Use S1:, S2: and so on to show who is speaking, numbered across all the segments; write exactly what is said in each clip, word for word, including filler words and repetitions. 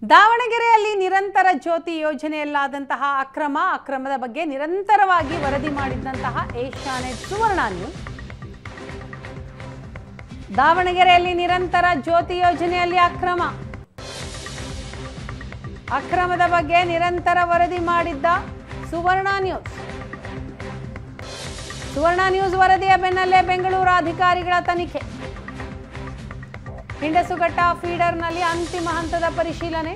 S1: ದಾವಣಗೆರೆಯಲ್ಲಿ ನಿರಂತರ ಜ್ಯೋತಿ ಯೋಜನೆಯಲ್ಲಾದಂತಹ ಅಕ್ರಮ ಅಕ್ರಮದ ಬಗ್ಗೆ ನಿರಂತರವಾಗಿ ವರದಿ ಮಾಡಿದಂತಹ ಏಷ್ಯಾನೆಟ್ ಸುವರ್ಣ ನ್ಯೂಸ್ ದಾವಣಗೆರೆಯಲ್ಲಿ ನಿರಂತರ ಜ್ಯೋತಿ ಯೋಜನೆಯಲ್ಲಿ ಅಕ್ರಮ ಅಕ್ರಮದ ಬಗ್ಗೆ ನಿರಂತರ ವರದಿ ಮಾಡಿದ್ದ ಸುವರ್ಣ ನ್ಯೂಸ್ ಸುವರ್ಣ ನ್ಯೂಸ್ ವರದಿಯ ಬೆನ್ನಲ್ಲೇ ಬೆಂಗಳೂರು ಅಧಿಕಾರಿಗಳ ತನಿಖೆ ಹಿಂಡಸುಘಟ್ಟ ಫೀಡರ್ನಲ್ಲಿ ಅಂತಿಮ ಹಂತದ ಪರಿಶೀಲನೆ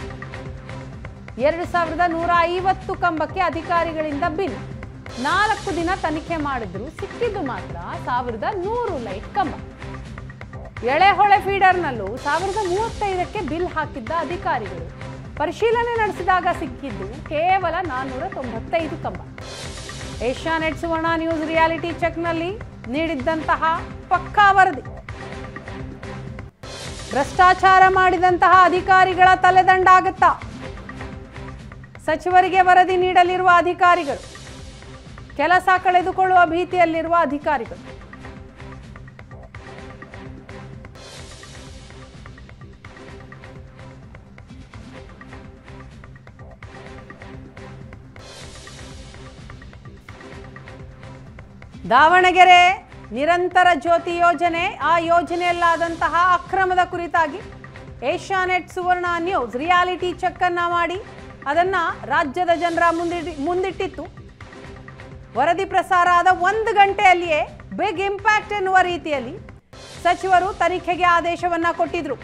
S1: ಎರಡು ಸಾವಿರದ ನೂರ ಐವತ್ತು ಕಂಬಕ್ಕೆ ಅಧಿಕಾರಿಗಳಿಂದ ಬಿಲ್ ನಾಲ್ಕು ದಿನ ತನಿಖೆ ಮಾಡಿದ್ರು ಸಿಕ್ಕಿದ್ದು ಮಾತ್ರ ಸಾವಿರದ ನೂರು ಲೈಟ್ ಕಂಬ ಎಳೆಹೊಳೆ ಫೀಡರ್ನಲ್ಲೂ ಸಾವಿರದ ಮೂವತ್ತೈದಕ್ಕೆ ಬಿಲ್ ಹಾಕಿದ್ದ ಅಧಿಕಾರಿಗಳು ಪರಿಶೀಲನೆ ನಡೆಸಿದಾಗ ಸಿಕ್ಕಿದ್ದು ಕೇವಲ ನಾನ್ನೂರ ತೊಂಬತ್ತೈದು ಕಂಬ ಏಷ್ಯಾನೆಟ್ ಸುವರ್ಣ ನ್ಯೂಸ್ ರಿಯಾಲಿಟಿ ಚೆಕ್ನಲ್ಲಿ ನೀಡಿದ್ದಂತಹ ಪಕ್ಕಾ ವರದಿ ಭ್ರಷ್ಟಾಚಾರ ಮಾಡಿದಂತಹ ಅಧಿಕಾರಿಗಳ ತಲೆದಂಡಾಗುತ್ತಾ ಸಚಿವರಿಗೆ ವರದಿ ನೀಡಲಿರುವ ಅಧಿಕಾರಿಗಳು ಕೆಲಸ ಕಳೆದುಕೊಳ್ಳುವ ಭೀತಿಯಲ್ಲಿರುವ ಅಧಿಕಾರಿಗಳು ದಾವಣಗೆರೆ ನಿರಂತರ ಜ್ಯೋತಿ ಯೋಜನೆ ಆ ಯೋಜನೆಯಲ್ಲಾದಂತಹ ಅಕ್ರಮದ ಕುರಿತಾಗಿ Asianet Suvarna news reality check ಅನ್ನ ಮಾಡಿ ಅದನ್ನ ರಾಜ್ಯದ ಜನರ ಮುಂದಿಟ್ಟು ಮುಂದಿಟ್ಟಿತ್ತು ವರದಿ ಪ್ರಸಾರ ಆದ ಒಂದು ಗಂಟೆಯಲ್ಲಿಯೇ ಬಿಗ್ ಇಂಪ್ಯಾಕ್ಟ್ ಎನ್ನುವ ರೀತಿಯಲ್ಲಿ ಸಚಿವರು ತನಿಖೆಗೆ ಆದೇಶವನ್ನ ಕೊಟ್ಟಿದ್ರು.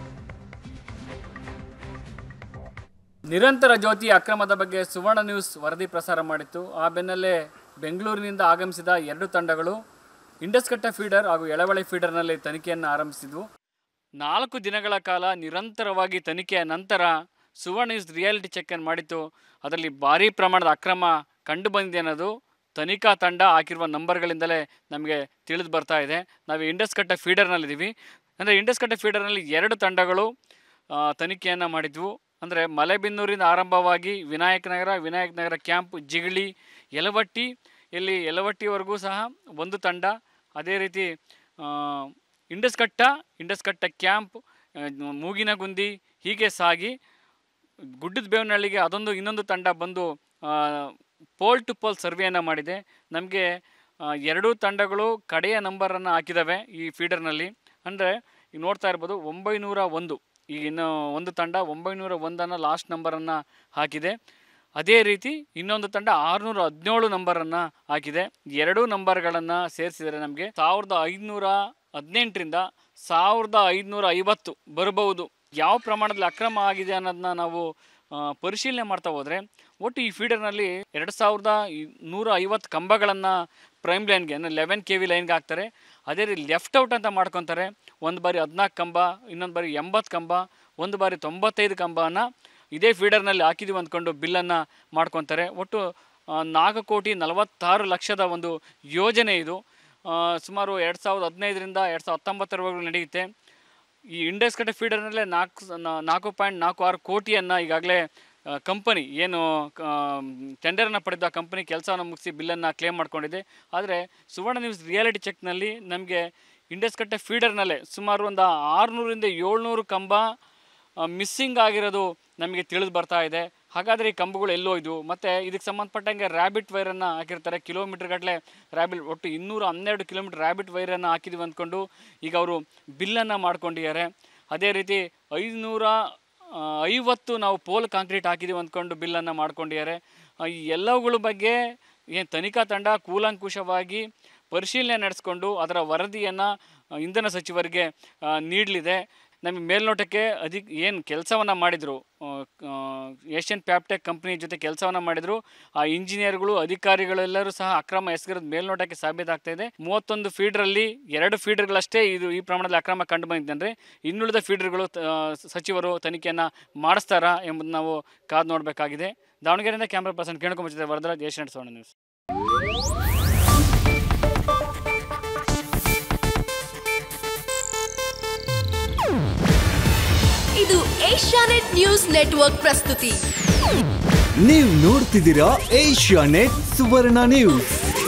S2: ನಿರಂತರ ಜ್ಯೋತಿ ಅಕ್ರಮದ ಬಗ್ಗೆ ಸುವರ್ಣ ನ್ಯೂಸ್ ವರದಿ ಪ್ರಸಾರ ಮಾಡಿತ್ತು. ಆ ಬೆನ್ನಲ್ಲೇ ಬೆಂಗಳೂರಿನಿಂದ ಆಗಮಿಸಿದ ಎರಡು ತಂಡಗಳು ಇಂಡಸ್ಘಟ್ಟ ಫೀಡರ್ ಹಾಗೂ ಎಳವಳೆ ಫೀಡರ್ನಲ್ಲಿ ತನಿಖೆಯನ್ನು ಆರಂಭಿಸಿದ್ವು. ನಾಲ್ಕು ದಿನಗಳ ಕಾಲ ನಿರಂತರವಾಗಿ ತನಿಖೆಯ ನಂತರ ಸುವರ್ಣ ನ್ಯೂಸ್ ರಿಯಾಲಿಟಿ ಚೆಕ್ಕನ್ನು ಮಾಡಿತ್ತು. ಅದರಲ್ಲಿ ಭಾರೀ ಪ್ರಮಾಣದ ಅಕ್ರಮ ಕಂಡು ಬಂದಿದೆ ಅನ್ನೋದು ತನಿಖಾ ತಂಡ ಹಾಕಿರುವ ನಂಬರ್ಗಳಿಂದಲೇ ನಮಗೆ ತಿಳಿದು ಬರ್ತಾ ಇದೆ. ನಾವು ಇಂಡಸ್ಘಟ್ಟ ಫೀಡರ್ನಲ್ಲಿದ್ದೀವಿ. ಅಂದರೆ ಇಂಡಸ್ಘಟ್ಟ ಫೀಡರ್ನಲ್ಲಿ ಎರಡು ತಂಡಗಳು ತನಿಖೆಯನ್ನು ಮಾಡಿದ್ವು. ಅಂದರೆ ಮಲೆಬೆನ್ನೂರಿಂದ ಆರಂಭವಾಗಿ ವಿನಾಯಕ ನಗರ ವಿನಾಯಕ ನಗರ ಕ್ಯಾಂಪ್ ಜಿಗಳಿ ಯಲವಟ್ಟಿ ಇಲ್ಲಿ ಯಲವಟ್ಟಿವರೆಗೂ ಸಹ ಒಂದು ತಂಡ, ಅದೇ ರೀತಿ ಇಂಡಸ್ಘಟ್ಟ ಇಂಡಸ್ಘಟ್ಟ ಕ್ಯಾಂಪ್ ಮೂಗಿನಗುಂದಿ ಹೀಗೆ ಸಾಗಿ ಗುಡ್ಡದ ಬೇವನಹಳ್ಳಿಗೆ ಅದೊಂದು ಇನ್ನೊಂದು ತಂಡ ಬಂದು ಪೋಲ್ ಟು ಪೋಲ್ ಸರ್ವೆಯನ್ನು ಮಾಡಿದೆ. ನಮಗೆ ಎರಡೂ ತಂಡಗಳು ಕಡೆಯ ನಂಬರನ್ನು ಹಾಕಿದ್ದಾವೆ ಈ ಫೀಡರ್ನಲ್ಲಿ. ಅಂದರೆ ಈಗ ನೋಡ್ತಾ ಇರ್ಬೋದು ಒಂಬೈನೂರ ಒಂದು, ಈಗ ಇನ್ನು ಒಂದು ತಂಡ ಒಂಬೈನೂರ ಒಂದನ್ನು ಲಾಸ್ಟ್ ನಂಬರನ್ನು ಹಾಕಿದೆ. ಅದೇ ರೀತಿ ಇನ್ನೊಂದು ತಂಡ ಆರುನೂರ ಹದಿನೇಳು ನಂಬರನ್ನು ಹಾಕಿದೆ. ಎರಡೂ ನಂಬರ್ಗಳನ್ನು ಸೇರಿಸಿದರೆ ನಮಗೆ ಸಾವಿರದ ಐದುನೂರ ಹದಿನೆಂಟರಿಂದ ಸಾವಿರದ ಐದುನೂರ ಐವತ್ತು ಬರಬಹುದು. ಯಾವ ಪ್ರಮಾಣದಲ್ಲಿ ಅಕ್ರಮ ಆಗಿದೆ ಅನ್ನೋದನ್ನ ನಾವು ಪರಿಶೀಲನೆ ಮಾಡ್ತಾ ಹೋದರೆ ಒಟ್ಟು ಈ ಫೀಡರ್ನಲ್ಲಿ ಎರಡು ಸಾವಿರದ ನೂರ ಐವತ್ತು ಕಂಬಗಳನ್ನು ಪ್ರೈಮ್ ಲೈನ್ಗೆ ಅಂದರೆ ಲೆವೆನ್ ಕೆ ವಿ ಲೈನ್ಗೆ ಹಾಕ್ತಾರೆ. ಅದೇ ರೀತಿ ಲೆಫ್ಟ್ ಔಟ್ ಅಂತ ಮಾಡ್ಕೊತಾರೆ. ಒಂದು ಬಾರಿ ಹದಿನಾಲ್ಕು ಕಂಬ, ಇನ್ನೊಂದು ಬಾರಿ ಎಂಬತ್ತು ಕಂಬ, ಒಂದು ಬಾರಿ ತೊಂಬತ್ತೈದು ಕಂಬನ ಇದೇ ಫೀಡರ್ನಲ್ಲಿ ಹಾಕಿದ್ದೀವಿ ಅಂದ್ಕೊಂಡು ಬಿಲ್ಲನ್ನು ಮಾಡ್ಕೊತಾರೆ. ಒಟ್ಟು ನಾಲ್ಕು ಕೋಟಿ ನಲವತ್ತಾರು ಲಕ್ಷದ ಒಂದು ಯೋಜನೆ ಇದು. ಸುಮಾರು ಎರಡು ಸಾವಿರದ ಹದಿನೈದರಿಂದ ಎರಡು ಸಾವಿರದ ಹತ್ತೊಂಬತ್ತರವರೆಗೂ ನಡೆಯುತ್ತೆ. ಈ ಇಂಡಸ್ಘಟ್ಟ ಫೀಡರ್ನಲ್ಲೇ ನಾಲ್ಕು ನಾಲ್ಕು ಪಾಯಿಂಟ್ ನಾಲ್ಕು ಆರು ಕೋಟಿಯನ್ನು ಈಗಾಗಲೇ ಕಂಪನಿ ಏನು ಟೆಂಡರನ್ನು ಪಡೆದ ಕಂಪನಿ ಕೆಲಸವನ್ನು ಮುಗಿಸಿ ಬಿಲ್ಲನ್ನು ಕ್ಲೇಮ್ ಮಾಡ್ಕೊಂಡಿದೆ. ಆದರೆ ಸುವರ್ಣ ನ್ಯೂಸ್ ರಿಯಾಲಿಟಿ ಚೆಕ್ನಲ್ಲಿ ನಮಗೆ ಇಂಡಸ್ಘಟ್ಟ ಫೀಡರ್ನಲ್ಲೇ ಸುಮಾರು ಒಂದು ಆರುನೂರಿಂದ ಏಳ್ನೂರು ಕಂಬ ಮಿಸ್ಸಿಂಗ್ ಆಗಿರೋದು ನಮಗೆ ತಿಳಿದು ಬರ್ತಾ ಇದೆ. ಹಾಗಾದರೆ ಈ ಕಂಬಗಳು ಎಲ್ಲೋ ಇದ್ವು, ಮತ್ತು ಇದಕ್ಕೆ ಸಂಬಂಧಪಟ್ಟಂಗೆ ರ್ಯಾಬಿಟ್ ವೈರನ್ನು ಹಾಕಿರ್ತಾರೆ. ಕಿಲೋಮೀಟರ್ ಗಟ್ಟಲೆ ರ್ಯಾಬಿಟ್, ಒಟ್ಟು ಇನ್ನೂರ ಹನ್ನೆರಡು ಕಿಲೋಮೀಟರ್ ರ್ಯಾಬಿಟ್ ವೈರನ್ನು ಹಾಕಿದ್ವಿ ಅಂದ್ಕೊಂಡು ಈಗ ಅವರು ಬಿಲ್ಲನ್ನು ಮಾಡ್ಕೊಂಡಿದ್ದಾರೆ. ಅದೇ ರೀತಿ ಐದುನೂರ ಐವತ್ತು ನಾವು ಪೋಲ್ ಕಾಂಕ್ರೀಟ್ ಹಾಕಿದ್ದೀವಿ ಅಂದ್ಕೊಂಡು ಬಿಲ್ಲನ್ನು ಮಾಡ್ಕೊಂಡಿದ್ದಾರೆ. ಈ ಎಲ್ಲವುಗಳ ಬಗ್ಗೆ ಏನು ತನಿಖಾ ತಂಡ ಕೂಲಂಕುಷವಾಗಿ ಪರಿಶೀಲನೆ ನಡೆಸ್ಕೊಂಡು ಅದರ ವರದಿಯನ್ನು ಇಂಧನ ಸಚಿವರಿಗೆ ನೀಡಲಿದೆ. ನಮಗೆ ಮೇಲ್ನೋಟಕ್ಕೆ ಅಧಿಕ ಏನು ಕೆಲಸವನ್ನು ಮಾಡಿದರು, ಏಷ್ಯನ್ ಪ್ಯಾಪ್ಟೆಕ್ ಕಂಪ್ನಿ ಜೊತೆ ಕೆಲಸವನ್ನು ಮಾಡಿದರು ಆ ಇಂಜಿನಿಯರ್ಗಳು ಅಧಿಕಾರಿಗಳೆಲ್ಲರೂ ಸಹ ಅಕ್ರಮ ಎಸಗಿರೋದು ಮೇಲ್ನೋಟಕ್ಕೆ ಸಾಬೀತಾಗ್ತಾಯಿದೆ. ಮೂವತ್ತೊಂದು ಫೀಡ್ರಲ್ಲಿ ಎರಡು ಫೀಡರ್ಗಳಷ್ಟೇ ಇದು ಈ ಪ್ರಮಾಣದಲ್ಲಿ ಅಕ್ರಮ ಕಂಡು ಬಂದಿದೆ. ಅಂದರೆ ಇನ್ನುಳಿದ ಫೀಡರ್ಗಳು ಸಚಿವರು ತನಿಖೆಯನ್ನು ಮಾಡಿಸ್ತಾರಾ ಎಂಬುದು ನಾವು ಕಾದು ನೋಡಬೇಕಾಗಿದೆ. ದಾವಣಗೆರೆಯಿಂದ ಕ್ಯಾಮ್ರಾ ಪರ್ಸನ್ ಕೇಳ್ಕೊಂಬಚ್ಚಿದೆ ವರದರಾಜ್, ಏಷ್ಯಾನೆಟ್ ಸುವರ್ಣ ನ್ಯೂಸ್.
S3: ಇದು ಏಷ್ಯಾನೆಟ್ ನ್ಯೂಸ್ ನೆಟ್ವರ್ಕ್ ಪ್ರಸ್ತುತಿ.
S4: ನೀವು ನೋಡ್ತಿದ್ದೀರಾ ಏಷ್ಯಾನೆಟ್ ಸುವರ್ಣ ನ್ಯೂಸ್.